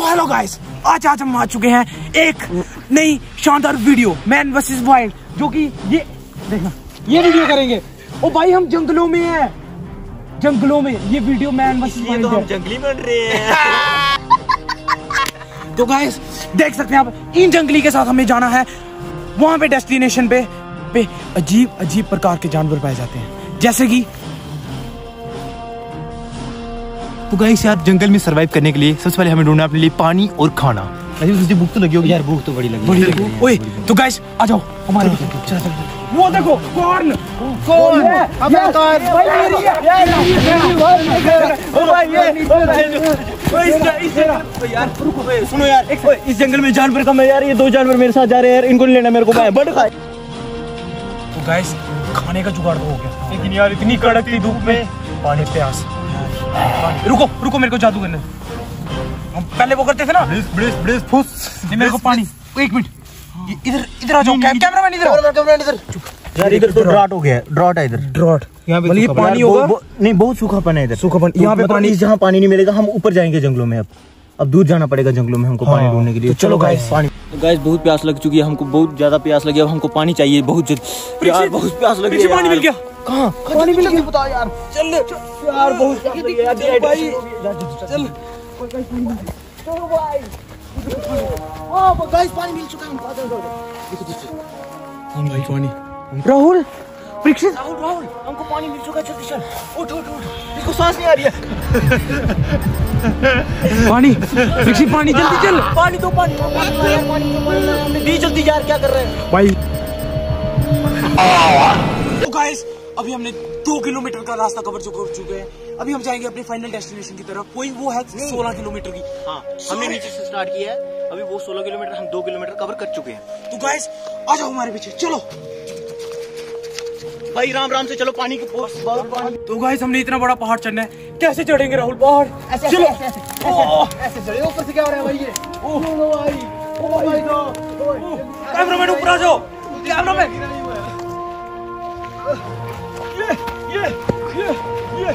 तो hello guys, आज हम आ चुके हैं एक नई शानदार वीडियो मैन वर्सेस वाइल्ड, जो कि ये देखना ये वीडियो करेंगे। ओ भाई हम जंगलों में हैं, जंगलों में ये वीडियो मैन वर्सेस वाइल्ड है। जंगली बन रहे हैं। तो गाइस देख सकते हैं आप, इन जंगली के साथ हमें जाना है वहां पे डेस्टिनेशन पे अजीब अजीब प्रकार के जानवर पाए जाते हैं, जैसे कि तो गाइस यार जंगल में सरवाइव करने के लिए सबसे पहले हमें ढूंढना अपने लिए पानी और खाना। मुझे भूख तो लगी होगी यार, भूख तो बड़ी लगी। ओए तो गाइस आ जाओ हमारे चल वो देखो कौन है अबे यार सुनो यार, इस जंगल में जानवर कम है यार, ये दो जानवर मेरे साथ जा रहे हैं यार, इनको नहीं लेना मेरे को, बट खाए। तो गाइस खाने का जुगाड़ तो हो गया, लेकिन यार इतनी कड़कती धूप में पानी प्यास। रुको रुको मेरे को जादू करना, हम पहले वो करते थे ना, मेरे को पानी। एक मिनट इधर आ जाओ, कैमरामैन इधर यार, इधर तो ड्रॉट हो गया है, ड्रॉट है इधर, ड्रॉट यहाँ पे पानी होगा नहीं, बहुत सूखापन है इधर, सूखापन यहाँ पे पानी, जहाँ पानी नहीं मिलेगा हम ऊपर जाएंगे जंगलों में, अब दूर जाना पड़ेगा जंगलों में हमको पानी ढूंढने के लिए। तो चलो गाइस पानी। गाइस बहुत प्यास लग चुकी है, हमको बहुत ज्यादा प्यास लगी, अब हमको पानी चाहिए बहुत यार, बहुत प्यास लगी है। पानी मिल गया, कहाँ पानी मिल गया बताओ यार, चल यार बहुत प्यास लगी यार भाई, चल चलो भाई। हां गाइस पानी मिल चुका है, पानी। राहुल परीक्षित, राहुल हमको पानी मिल चुका है, जल्दी चल, उठ उठ उठ, इसको सांस नहीं आ रही है। पानी परीक्षित, पानी जल्दी चल, पानी दो, पानी दी जल्दी यार, क्या कर रहे हैं भाई। तो गाइस अभी हमने 2 किलोमीटर का रास्ता कवर कर चुके हैं, अभी हम जाएंगे अपने फाइनल डेस्टिनेशन की तरफ, कोई वो है 16 किलोमीटर की। हाँ हमने नीचे से स्टार्ट किया है, अभी वो 16 किलोमीटर, हम 2 किलोमीटर कवर कर चुके हैं। तो गाइस आ जाओ हमारे पीछे, चलो भाई राम राम से चलो, पानी की बहुत पानी। तो गाइस हमने इतना बड़ा पहाड़ चढ़ना है, कैसे चढ़ेंगे राहुल पहाड़? चलो ऐसे चढ़े, ऊपर से क्या हो रहा है भाई ये? ओ भाई कैमरामैन ऊपर आ जाओ, कैमरामैन ये।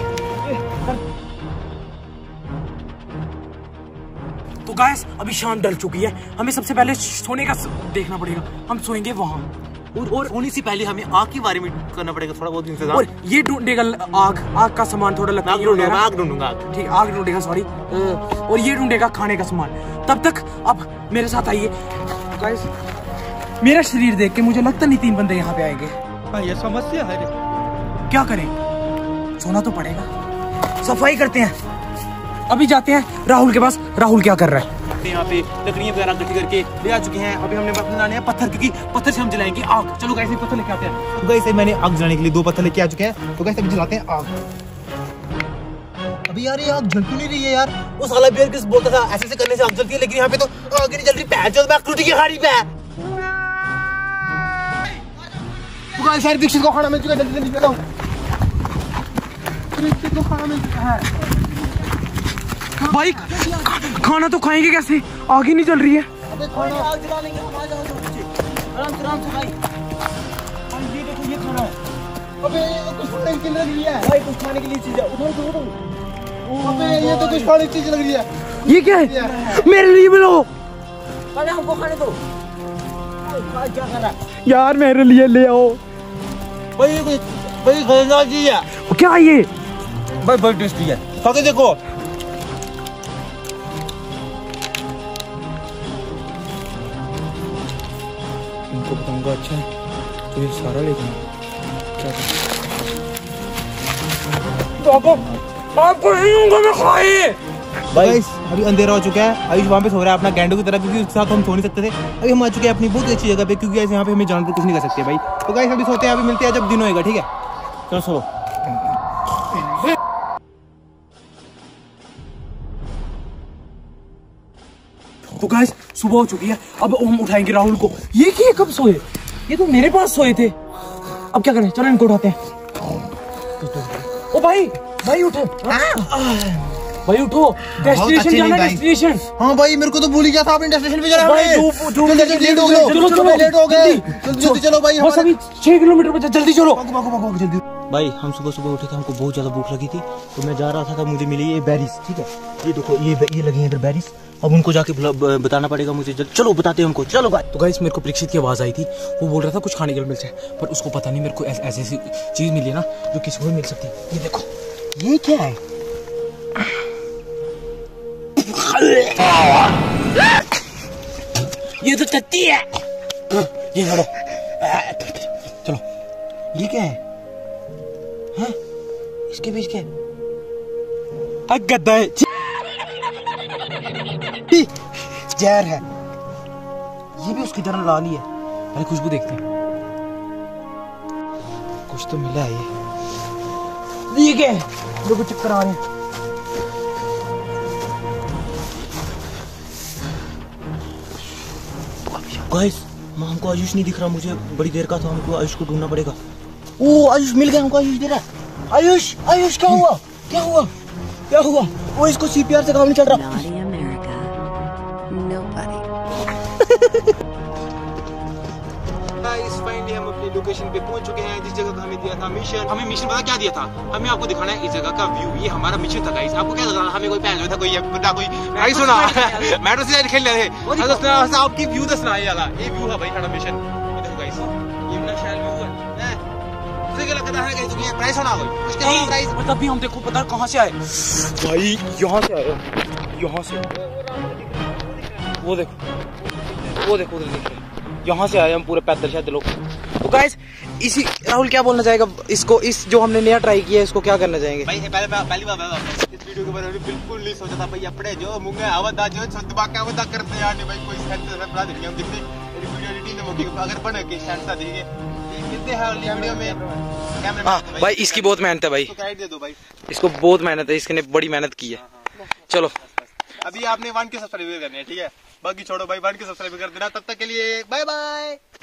तो गाइस अभी शाम ढल चुकी है, हमें सबसे पहले सोने का देखना पड़ेगा, हम सोएंगे वहां, और सोने से पहले हमें आग के बारे में करना पड़ेगा थोड़ा बहुत इंतजाम। और ये ढूंढेगा आग का सामान, थोड़ा लकड़ी आग ढूंढूंगा, ठीक, आग ढूंढेगा सॉरी, और ये ढूंढेगा खाने का सामान। तब तक अब मेरे साथ आइए गाइस, मेरा शरीर देख के मुझे लगता नहीं 3 बंदे यहाँ पे आएंगे। हाँ ये समस्या है, क्या करें, सोना तो पड़ेगा, सफाई करते हैं। अभी जाते हैं राहुल के पास, राहुल क्या कर रहा है? यहाँ पे लकड़ियां वगैरह इकट्ठी करके ले आ चुके हैं, अभी हमने बनाने हैं पत्थर, क्योंकि पत्थर से हम जलाएंगे आग। चलो गाइस पत्थर लेके आते हैं। तो गाइस मैंने आग जलाने के लिए 2 पत्थर लेके आ चुके हैं, तो गाइस अभी जलाते हैं आग। अभी यार ये आग जल क्यों नहीं रही है यार? वो साला बेयर किस बोलता था ऐसे से करने से आग जलती है, लेकिन यहाँ पे तो आग नहीं जल रही। पैर चल मैं टूट गई हाड़ी पे। तो गाइस सारी दीक्षित को खाना मिल चुका है, जल्दी जल्दी चलो, दीक्षित को खाना मिल चुका है भाई। खाना तो खाएंगे कैसे, आग ही नहीं जल रही है। अबे खाना आग जला लेंगे, आ जाओ आराम से भाई। ये देखो ये खाना है, अबे कुछ खाने के लिए लग रही है भाई, कुछ खाने के लिए चीज है, उठो। अबे ये तो कुछ खाने की चीज लग रही है, ये क्या है? मेरे लिए भी लो, पहले हमको खाने दो। क्या खाना यार मेरे लिए ले आओ भाई, भाई खतरनाक चीज है। क्या है ये भाई? बहुत टेस्टी है, खा के देखो। इनको बताऊंगा, अच्छा तो ये सारा लेगा क्या? तो आपको नहीं दूंगा मैं, खाए भाई। अभी अंधेरा हो चुका है, अभी वहाँ पे सो रहा है अपना गैंडू की तरह, क्योंकि उसके साथ हम सो नहीं सकते थे। अभी हम आ चुके हैं अपनी बहुत अच्छी जगह पे, क्योंकि यहाँ पे हमें जानवर कुछ नहीं कर सकते भाई। तो गाइस अभी सोते हैं, अभी मिलते हैं जब दिन होएगा, ठीक है? चलो सो। तो गाइस सुबह हो चुकी है, अब हम उठाएंगे राहुल को। ये क्या, कब सोए? ये तो मेरे पास सोए थे, अब क्या करें? चलो इनको उठाते हैं। ओ भाई उठो, भाई उठो, डेस्टिनेशन जाना, डेस्टिनेशन। हाँ भाई मेरे को तो भूल ही गया था, आपने डेस्टिनेशन पे जाना है। लेट हो गए, जल्दी चलो भाई, बस अभी 6 किलोमीटर बचा, जल्दी चलो। जल्दी भाई हम सुबह सुबह उठे थे, हमको बहुत ज़्यादा भूख लगी थी, तो मैं जा रहा था, मुझे मिली ये बेरीज। ठीक है, ये देखो ये लगी है इधर बेरीज। अब उनको जाके बताना पड़ेगा मुझे। चलो बताते हैं उनको, चलो भाई। तो गाइस मेरे को परीक्षित की आवाज़ आई थी, वो बोल रहा था कुछ खाने के लिए मिल जाए, पर उसको पता नहीं मेरे को ऐसी चीज़ मिली है ना जो किसी को भी मिल सकती है। ये देखो, ये क्या है? ये तो टट्टी है। ये छोड़ो, चलो। ये क्या है? हाँ? इसके बीच क्या है? गद्दा है, जहर है। ये भी उसकी तरह लाल ही है। पहले खुशबू देखते हैं। कुछ तो मिला है ये क्या है? देखो चक्कर आ रहे हैं। गाइस, हमको आयुष नहीं दिख रहा, मुझे बड़ी देर का था, हमको आयुष को ढूंढना पड़ेगा। ओ आयुष मिल गया, हमको आयुष दे रहा है। आयुष आयुष क्या हुआ? क्या हुआ? क्या हुआ? वो इसको सीपीआर से काम नहीं चल रहा। फाइनली हम अपनी लोकेशन पे पहुंच चुके हैं, जिस जगह का हमें दिया था मिशन। हमें मिशन पता क्या दिया था? हमें आपको दिखाना है इस जगह का व्यू। ये हमारा मिशन था गाइस। आपको क्या लगा? हमें कोई पहले था, कोई गुड्डा, कोई भाई सुना मैट्रो से खेल रहे थे। आपकी व्यू दसना है वाला, ये व्यू है भाई हमारा मिशन। ये देखो गाइस, ये बड़ा शानदार व्यू है। मुझे क्या लगता है गाइस, ये प्राइस होना कोई उसके प्राइस। मतलब भी हम देखो पता कहां से आए भाई, यहां से आए, यहां से। वो देखो उधर देखो, यहाँ से आए हम पूरे पैदल शायद लोग। तो गाइस इसी राहुल क्या बोलना चाहेगा इसको, इस जो हमने नया ट्राई किया है इसको क्या करना चाहेंगे? भाई पहली बार इस वीडियो के बारे में बिल्कुल नहीं सोचा था भाई। अपने जो मुंगे आवदा जो दिमाग का आवदा करते यार नहीं भाई, कोई सेंस से बना देंगे हम। देखते मेरी वीडियो एडिटिंग में अगर बन के सेंस देंगे कितने है वीडियो में कैमरा। हां भाई इसकी बहुत मेहनत है भाई, इसको क्रेडिट दे दो भाई, इसको बहुत मेहनत है, इसने बड़ी मेहनत की है। चलो अभी आपने 1K सब्सक्राइब करने हैं, ठीक है? बाकी छोड़ो भाई, 1K सब्सक्राइब कर देना। तब तक के लिए बाय बाय।